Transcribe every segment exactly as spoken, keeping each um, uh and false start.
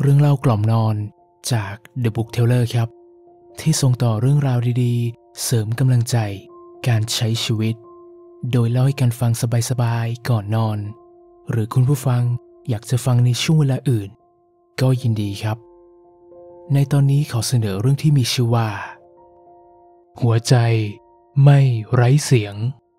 เรื่องเล่ากล่อมนอนจาก The Book Teller ครับที่ส่งต่อเรื่องราวดีๆเสริมกำลังใจการใช้ชีวิตโดยเล่าให้กันฟังสบายๆก่อนนอนหรือคุณผู้ฟังอยากจะฟังในช่วงเวลาอื่นก็ยินดีครับในตอนนี้ขอเสนอเรื่องที่มีชื่อว่าหัวใจไม่ไร้เสียง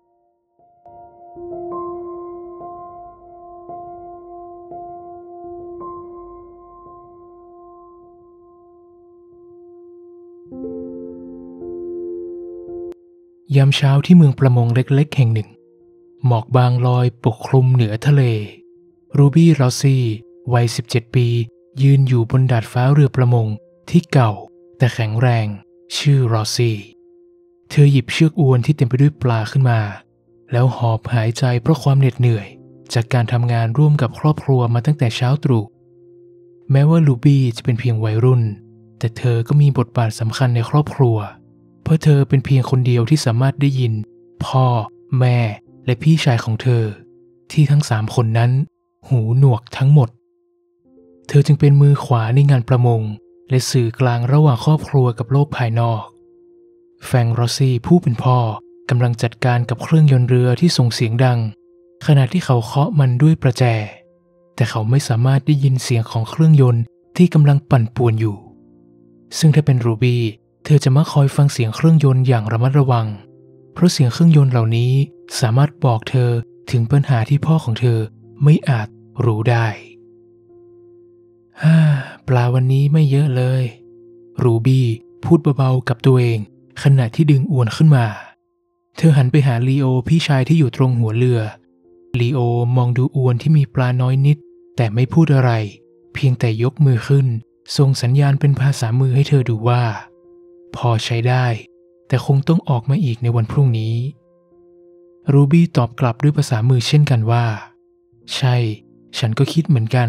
ยามเช้าที่เมืองประมงเล็กๆแห่งหนึ่งหมอกบางลอยปกคลุมเหนือทะเลรูบี้รอสซี่วัยสิบเจ็ดปียืนอยู่บนดาดฟ้าเรือประมงที่เก่าแต่แข็งแรงชื่อรอสซี่เธอหยิบเชือกอวนที่เต็มไปด้วยปลาขึ้นมาแล้วหอบหายใจเพราะความเหน็ดเหนื่อยจากการทำงานร่วมกับครอบครัวมาตั้งแต่เช้าตรู่แม้ว่าลูบี้จะเป็นเพียงวัยรุ่นแต่เธอก็มีบทบาทสำคัญในครอบครัวเพราะเธอเป็นเพียงคนเดียวที่สามารถได้ยินพ่อแม่และพี่ชายของเธอที่ทั้งสามคนนั้นหูหนวกทั้งหมดเธอจึงเป็นมือขวาในงานประมงและสื่อกลางระหว่างครอบครัวกับโลกภายนอกแฟรงค์รอสซี่ผู้เป็นพ่อกำลังจัดการกับเครื่องยนต์เรือที่ส่งเสียงดังขณะที่เขาเคาะมันด้วยประแจแต่เขาไม่สามารถได้ยินเสียงของเครื่องยนต์ที่กำลังปั่นป่วนอยู่ซึ่งถ้าเป็นรูบี้เธอจะมักคอยฟังเสียงเครื่องยนต์อย่างระมัดระวังเพราะเสียงเครื่องยนต์เหล่านี้สามารถบอกเธอถึงปัญหาที่พ่อของเธอไม่อาจรู้ได้ฮ่าปลาวันนี้ไม่เยอะเลยรูบี้พูดเบาๆกับตัวเองขณะที่ดึงอวนขึ้นมาเธอหันไปหาลีโอพี่ชายที่อยู่ตรงหัวเรือลีโอมองดูอวนที่มีปลาน้อยนิดแต่ไม่พูดอะไรเพียงแต่ยกมือขึ้นส่งสัญญาณเป็นภาษามือให้เธอดูว่าพอใช้ได้แต่คงต้องออกมาอีกในวันพรุ่งนี้รูบี้ตอบกลับด้วยภาษามือเช่นกันว่าใช่ฉันก็คิดเหมือนกัน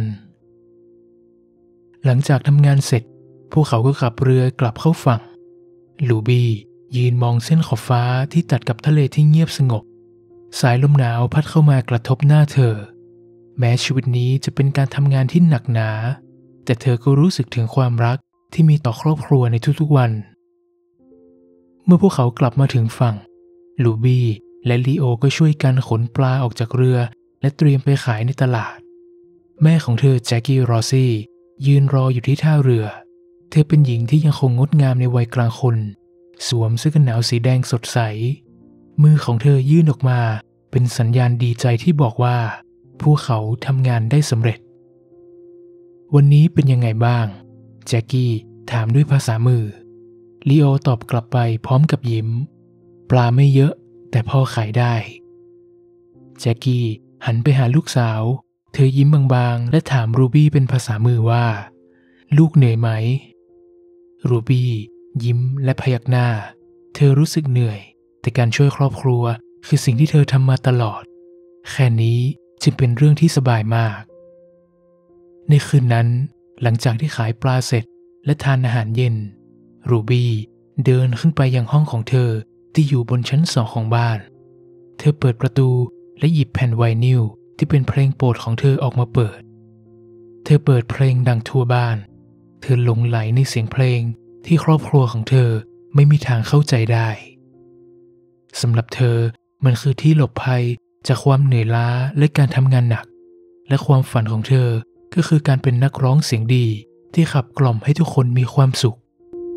หลังจากทำงานเสร็จพวกเขาก็ขับเรือกลับเข้าฝั่งรูบี้ยืนมองเส้นขอบฟ้าที่ตัดกับทะเลที่เงียบสงบสายลมหนาวพัดเข้ามากระทบหน้าเธอแม้ชีวิตนี้จะเป็นการทำงานที่หนักหนาแต่เธอก็รู้สึกถึงความรักที่มีต่อครอบครัวในทุกๆวันเมื่อพวกเขากลับมาถึงฝั่งลูบี้และลีโอก็ช่วยกันขนปลาออกจากเรือและเตรียมไปขายในตลาดแม่ของเธอแจ็คกี้รอสซี่ยืนรออยู่ที่ท่าเรือเธอเป็นหญิงที่ยังคงงดงามในวัยกลางคนสวมเสื้อกันหนาวสีแดงสดใสมือของเธอยื่นออกมาเป็นสัญญาณดีใจที่บอกว่าพวกเขาทำงานได้สำเร็จวันนี้เป็นยังไงบ้างแจ็คกี้ถามด้วยภาษามือลีโอตอบกลับไปพร้อมกับยิ้มปลาไม่เยอะแต่พอขายได้แจ็คกี้หันไปหาลูกสาวเธอยิ้มบางๆและถามรูบี้เป็นภาษามือว่าลูกเหนื่อยไหมรูบี้ยิ้มและพยักหน้าเธอรู้สึกเหนื่อยแต่การช่วยครอบครัวคือสิ่งที่เธอทำมาตลอดแค่นี้จึงเป็นเรื่องที่สบายมากในคืนนั้นหลังจากที่ขายปลาเสร็จและทานอาหารเย็นรูบี้เดินขึ้นไปยังห้องของเธอที่อยู่บนชั้นสองของบ้านเธอเปิดประตูและหยิบแผ่นไวนิลที่เป็นเพลงโปรดของเธอออกมาเปิดเธอเปิดเพลงดังทั่วบ้านเธอหลงไหลในเสียงเพลงที่ครอบครัวของเธอไม่มีทางเข้าใจได้สำหรับเธอมันคือที่หลบภัยจากความเหนื่อยล้าและการทำงานหนักและความฝันของเธอก็คือการเป็นนักร้องเสียงดีที่ขับกล่อมให้ทุกคนมีความสุข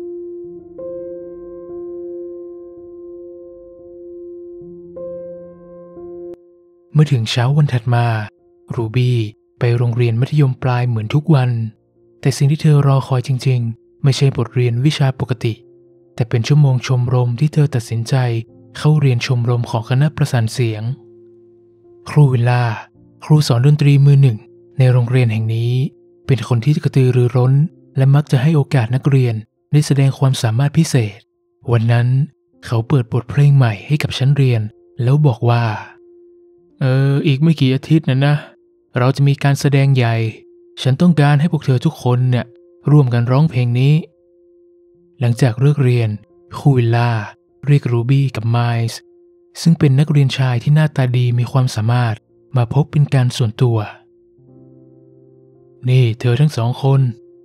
เมื่อถึงเช้าวันถัดมารูบี้ไปโรงเรียนมัธยมปลายเหมือนทุกวันแต่สิ่งที่เธอรอคอยจริงๆไม่ใช่บทเรียนวิชาปกติแต่เป็นชั่วโมงชมรมที่เธอตัดสินใจเข้าเรียนชมรมของคณะประสานเสียงครูวิลล่าครูสอนดนตรีมือหนึ่งในโรงเรียนแห่งนี้เป็นคนที่กระตือรือร้นและมักจะให้โอกาสนักเรียนได้แสดงความสามารถพิเศษวันนั้นเขาเปิดบทเพลงใหม่ให้กับชั้นเรียนแล้วบอกว่าเอออีกไม่กี่อาทิตย์นะนะเราจะมีการแสดงใหญ่ฉันต้องการให้พวกเธอทุกคนเนี่ยร่วมกันร้องเพลงนี้หลังจากเลิกเรียนครูวิลล่าเรียกรูบี้กับไมล์ส์ซึ่งเป็นนักเรียนชายที่หน้าตาดีมีความสามารถมาพบเป็นการส่วนตัวนี่เธอทั้งสองคน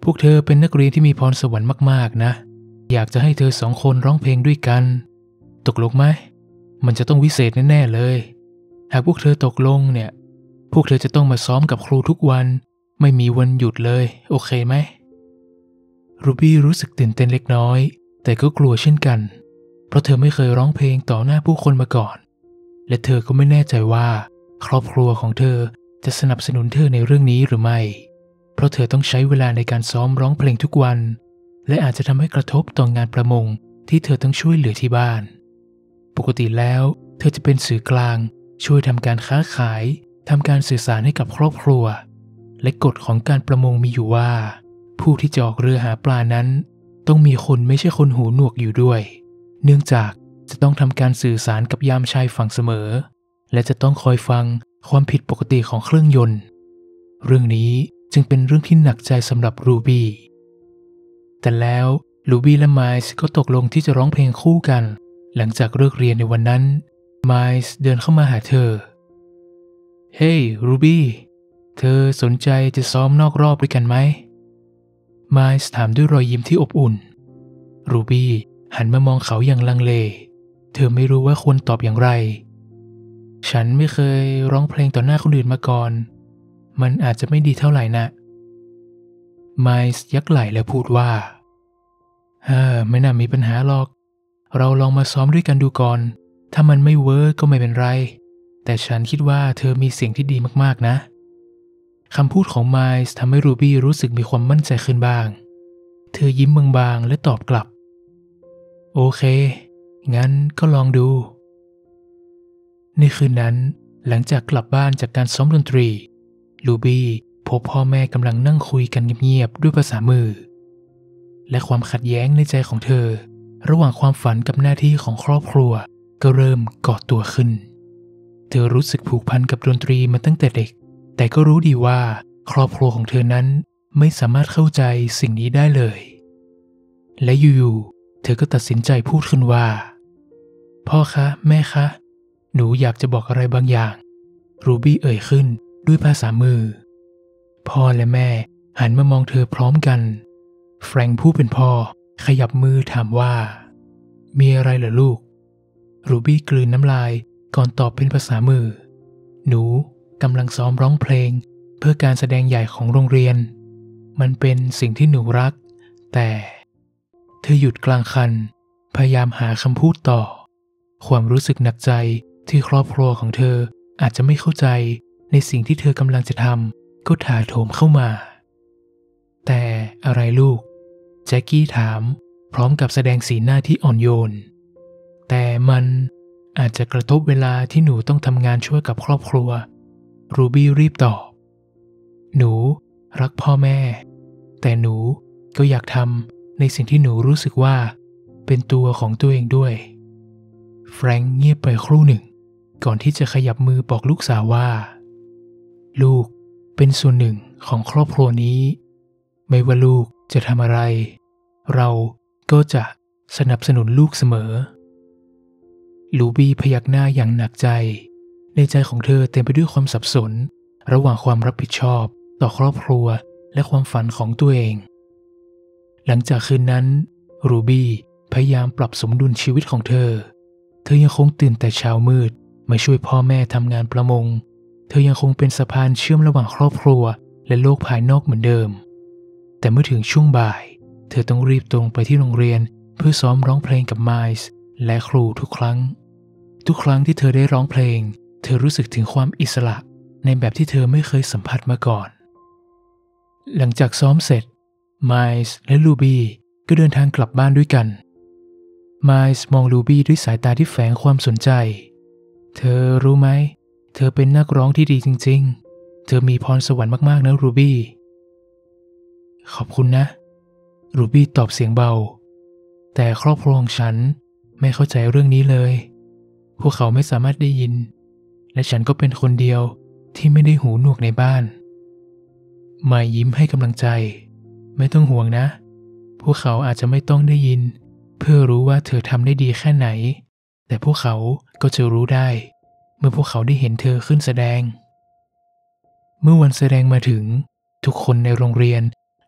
พวกเธอเป็นนักเรียนที่มีพรสวรรค์มากๆนะอยากจะให้เธอสองคนร้องเพลงด้วยกันตกลงไหมมันจะต้องวิเศษแน่ๆเลยหากพวกเธอตกลงเนี่ยพวกเธอจะต้องมาซ้อมกับครูทุกวันไม่มีวันหยุดเลยโอเคไหมรูบี้รู้สึกตื่นเต้นเล็กน้อยแต่ก็กลัวเช่นกันเพราะเธอไม่เคยร้องเพลงต่อหน้าผู้คนมาก่อนและเธอก็ไม่แน่ใจว่าครอบครัวของเธอจะสนับสนุนเธอในเรื่องนี้หรือไม่เพราะเธอต้องใช้เวลาในการซ้อมร้องเพลงทุกวันและอาจจะทำให้กระทบต่องานประมงที่เธอต้องช่วยเหลือที่บ้านปกติแล้วเธอจะเป็นสื่อกลางช่วยทำการค้าขายทำการสื่อสารให้กับครอบครัวและกฎของการประมงมีอยู่ว่าผู้ที่จะออกเรือหาปลานั้นต้องมีคนไม่ใช่คนหูหนวกอยู่ด้วยเนื่องจากจะต้องทำการสื่อสารกับยามชายฝั่งเสมอและจะต้องคอยฟังความผิดปกติของเครื่องยนต์เรื่องนี้จึงเป็นเรื่องที่หนักใจสำหรับรูบี้แต่แล้วรูบี้และไมล์ก็ตกลงที่จะร้องเพลงคู่กันหลังจากเลิกเรียนในวันนั้นไมล์เดินเข้ามาหาเธอเฮ้ยรูบี้เธอสนใจจะซ้อมนอกรอบด้วยกันไหมไมล์ถามด้วยรอยยิ้มที่อบอุ่นรูบี้หันมามองเขาอย่างลังเลเธอไม่รู้ว่าควรตอบอย่างไรฉันไม่เคยร้องเพลงต่อหน้าคนอื่นมาก่อนมันอาจจะไม่ดีเท่าไหร่นะไมล์ยักไหล่แล้วพูดว่าเฮ้อไม่น่ามีปัญหาหรอกเราลองมาซ้อมด้วยกันดูก่อนถ้ามันไม่เวิร์กก็ไม่เป็นไรแต่ฉันคิดว่าเธอมีเสียงที่ดีมากๆนะคำพูดของไมล์ทำให้รูบี้รู้สึกมีความมั่นใจขึ้นบ้างเธอยิ้มบางๆและตอบกลับโอเคงั้นก็ลองดูในคืนนั้นหลังจากกลับบ้านจากการซ้อมดนตรีรูบี้พบพ่อแม่กำลังนั่งคุยกันเงียบๆด้วยภาษามือและความขัดแย้งในใจของเธอระหว่างความฝันกับหน้าที่ของครอบครัวก็เริ่มก่อตัวขึ้นเธอรู้สึกผูกพันกับดนตรีมาตั้งแต่เด็กแต่ก็รู้ดีว่าครอบครัวของเธอนั้นไม่สามารถเข้าใจสิ่งนี้ได้เลยและอยู่ๆเธอก็ตัดสินใจพูดขึ้นว่าพ่อคะแม่คะหนูอยากจะบอกอะไรบางอย่างรูบี้เอ่ยขึ้นด้วยภาษามือพ่อและแม่หันมามองเธอพร้อมกันแฟรงค์ผู้เป็นพ่อขยับมือถามว่ามีอะไรเหรอลูกรูบี้กลืนน้ำลายก่อนตอบเป็นภาษามือหนูกำลังซ้อมร้องเพลงเพื่อการแสดงใหญ่ของโรงเรียนมันเป็นสิ่งที่หนูรักแต่เธอหยุดกลางคันพยายามหาคำพูดต่อความรู้สึกหนักใจที่ครอบครัวของเธออาจจะไม่เข้าใจในสิ่งที่เธอกำลังจะทำก็ถาโถมเข้ามาแต่อะไรลูกแจ็คกี้ถามพร้อมกับแสดงสีหน้าที่อ่อนโยนแต่มันอาจจะกระทบเวลาที่หนูต้องทำงานช่วยกับครอบครัวรูบี้รีบตอบหนูรักพ่อแม่แต่หนูก็อยากทำในสิ่งที่หนูรู้สึกว่าเป็นตัวของตัวเองด้วยแฟรงค์เงียบไปครู่หนึ่งก่อนที่จะขยับมือบอกลูกสาวว่าลูกเป็นส่วนหนึ่งของครอบครัวนี้ไม่ว่าลูกจะทำอะไรเราก็จะสนับสนุนลูกเสมอลูบี้พยักหน้าอย่างหนักใจในใจของเธอเต็มไปด้วยความสับสนระหว่างความรับผิดชอบต่อครอบครัวและความฝันของตัวเองหลังจากคืนนั้นรูบี้พยายามปรับสมดุลชีวิตของเธอเธอยังคงตื่นแต่เช้ามืดมาช่วยพ่อแม่ทำงานประมงเธอยังคงเป็นสะพานเชื่อมระหว่างครอบครัวและโลกภายนอกเหมือนเดิมแต่เมื่อถึงช่วงบ่ายเธอต้องรีบตรงไปที่โรงเรียนเพื่อซ้อมร้องเพลงกับไมล์และครูทุกครั้งทุกครั้งที่เธอได้ร้องเพลงเธอรู้สึกถึงความอิสระในแบบที่เธอไม่เคยสัมผัสมาก่อนหลังจากซ้อมเสร็จไมล์และลูบี้ก็เดินทางกลับบ้านด้วยกันไมล์มองลูบี้ด้วยสายตาที่แฝงความสนใจเธอรู้ไหมเธอเป็นนักร้องที่ดีจริงๆเธอมีพรสวรรค์มากๆนะรูบี้ขอบคุณนะรูบี้ตอบเสียงเบาแต่ครอบครัวของฉันไม่เข้าใจเรื่องนี้เลยพวกเขาไม่สามารถได้ยินและฉันก็เป็นคนเดียวที่ไม่ได้หูหนวกในบ้านมายยิ้มให้กำลังใจไม่ต้องห่วงนะพวกเขาอาจจะไม่ต้องได้ยินเพื่อรู้ว่าเธอทำได้ดีแค่ไหนแต่พวกเขาก็จะรู้ได้เมื่อพวกเขาได้เห็นเธอขึ้นแสดงเมื่อวันแสดงมาถึงทุกคนในโรงเรียน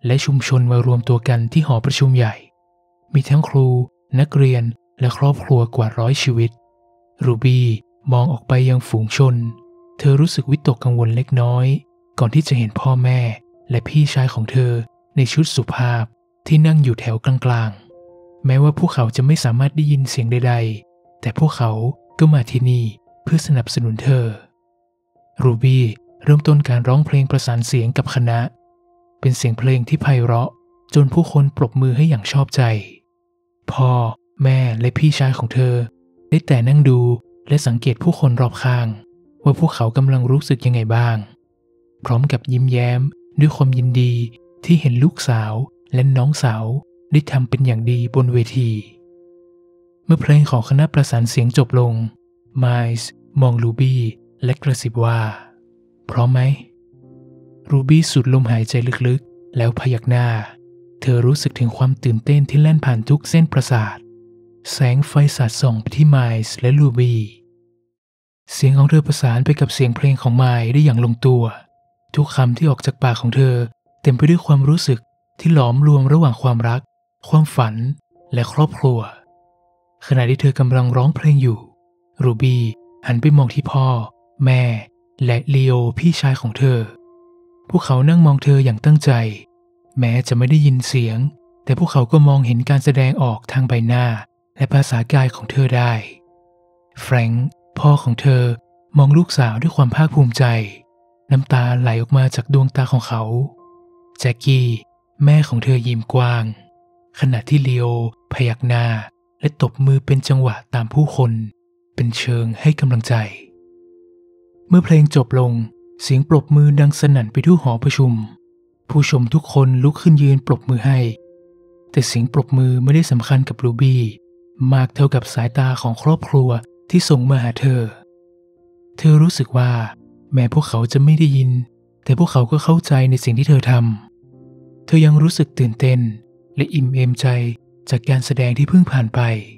และชุมชนมารวมตัวกันที่หอประชุมใหญ่มีทั้งครูนักเรียนและครอบครัวกว่าร้อยชีวิตรูบี้มองออกไปยังฝูงชนเธอรู้สึกวิตกกังวลเล็กน้อยก่อนที่จะเห็นพ่อแม่และพี่ชายของเธอในชุดสุภาพที่นั่งอยู่แถวกลางๆแม้ว่าพวกเขาจะไม่สามารถได้ยินเสียงใดๆแต่พวกเขาก็มาที่นี่เพื่อสนับสนุนเธอรูบี้เริ่มต้นการร้องเพลงประสานเสียงกับคณะเป็นเสียงเพลงที่ไพเราะจนผู้คนปรบมือให้อย่างชอบใจพ่อแม่และพี่ชายของเธอได้แต่นั่งดูและสังเกตผู้คนรอบข้างว่าพวกเขากำลังรู้สึกยังไงบ้างพร้อมกับยิ้มแย้มด้วยความยินดีที่เห็นลูกสาวและน้องสาวได้ทำเป็นอย่างดีบนเวทีเมื่อเพลงของคณะประสานเสียงจบลงไมล์มองรูบี้และกระซิบว่าพร้อมไหมรูบี้สูดลมหายใจลึกๆแล้วพยักหน้าเธอรู้สึกถึงความตื่นเต้นที่แล่นผ่านทุกเส้นประสาทแสงไฟสาดส่องไปที่ไมล์และรูบี้เสียงของเธอประสานไปกับเสียงเพลงของไมล์ได้อย่างลงตัวทุกคำที่ออกจากปากของเธอเต็มไปด้วยความรู้สึกที่หลอมรวมระหว่างความรักความฝันและครอบครัวขณะที่เธอกำลังร้องเพลงอยู่รูบี้หันไปมองที่พ่อแม่และลีโอพี่ชายของเธอพวกเขานั่งมองเธออย่างตั้งใจแม้จะไม่ได้ยินเสียงแต่พวกเขาก็มองเห็นการแสดงออกทางใบหน้าและภาษากายของเธอได้แฟรงค์พ่อของเธอมองลูกสาวด้วยความภาคภูมิใจน้ำตาไหลออกมาจากดวงตาของเขาแจ็คกี้แม่ของเธอยิ้มกว้างขณะที่ลีโอพยักหน้าและตบมือเป็นจังหวะตามผู้คนเป็นเชิงให้กำลังใจเมื่อเพลงจบลงเสียงปรบมือดังสนั่นไปทั่วหอประชุมผู้ชมทุกคนลุกขึ้นยืนปรบมือให้แต่เสียงปรบมือไม่ได้สำคัญกับรูบี้มากเท่ากับสายตาของครอบครัวที่ส่งมาหาเธอเธอรู้สึกว่าแม้พวกเขาจะไม่ได้ยินแต่พวกเขาก็เข้าใจในสิ่งที่เธอทำเธอยังรู้สึกตื่นเต้นและอิ่มเอมใจจากการแสดงที่เพิ่งผ่านไป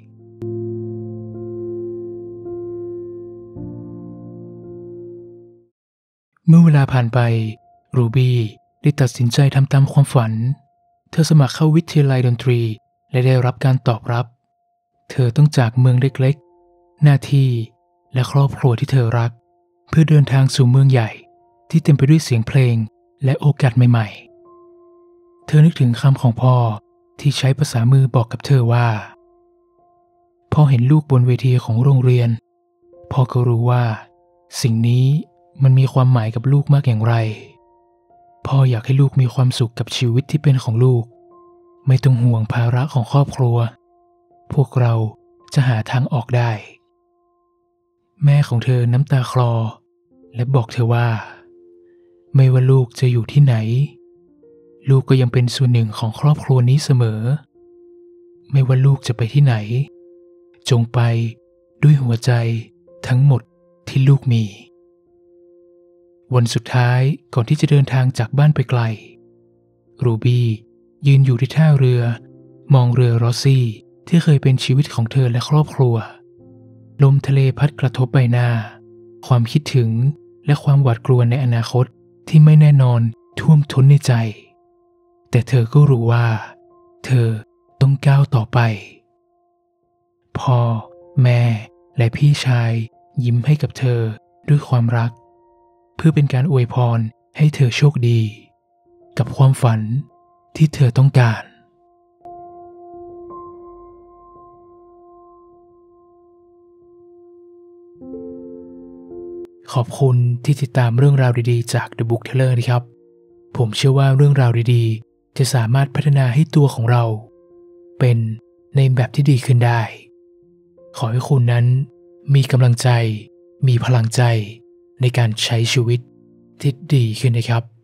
เมื่อเวลาผ่านไปรูบี้ได้ตัดสินใจทำตามความฝันเธอสมัครเข้าวิทยาลัยดนตรีและได้รับการตอบรับเธอต้องจากเมืองเล็กๆหน้าที่และครอบครัวที่เธอรักเพื่อเดินทางสู่เมืองใหญ่ที่เต็มไปด้วยเสียงเพลงและโอกาสใหม่ๆเธอนึกถึงคำของพ่อที่ใช้ภาษามือบอกกับเธอว่าพ่อเห็นลูกบนเวทีของโรงเรียนพ่อก็รู้ว่าสิ่งนี้มันมีความหมายกับลูกมากอย่างไรพ่ออยากให้ลูกมีความสุขกับชีวิตที่เป็นของลูกไม่ต้องห่วงภาระของครอบครัวพวกเราจะหาทางออกได้แม่ของเธอน้ำตาคลอและบอกเธอว่าไม่ว่าลูกจะอยู่ที่ไหนลูกก็ยังเป็นส่วนหนึ่งของครอบครัวนี้เสมอไม่ว่าลูกจะไปที่ไหนจงไปด้วยหัวใจทั้งหมดที่ลูกมีวันสุดท้ายก่อนที่จะเดินทางจากบ้านไปไกลรูบี้ยืนอยู่ที่ท่าเรือมองเรือรอสซี่ที่เคยเป็นชีวิตของเธอและครอบครัวลมทะเลพัดกระทบใบหน้าความคิดถึงและความหวาดกลัวในอนาคตที่ไม่แน่นอนท่วมท้นในใจแต่เธอก็รู้ว่าเธอต้องก้าวต่อไปพ่อแม่และพี่ชายยิ้มให้กับเธอด้วยความรักเพื่อเป็นการอวยพรให้เธอโชคดีกับความฝันที่เธอต้องการขอบคุณที่ติดตามเรื่องราวดีๆจาก The Book Teller นะครับผมเชื่อว่าเรื่องราวดีๆจะสามารถพัฒนาให้ตัวของเราเป็นในแบบที่ดีขึ้นได้ขอให้คุณนั้นมีกำลังใจมีพลังใจในการใช้ชีวิตที่ดีขึ้นนะครับ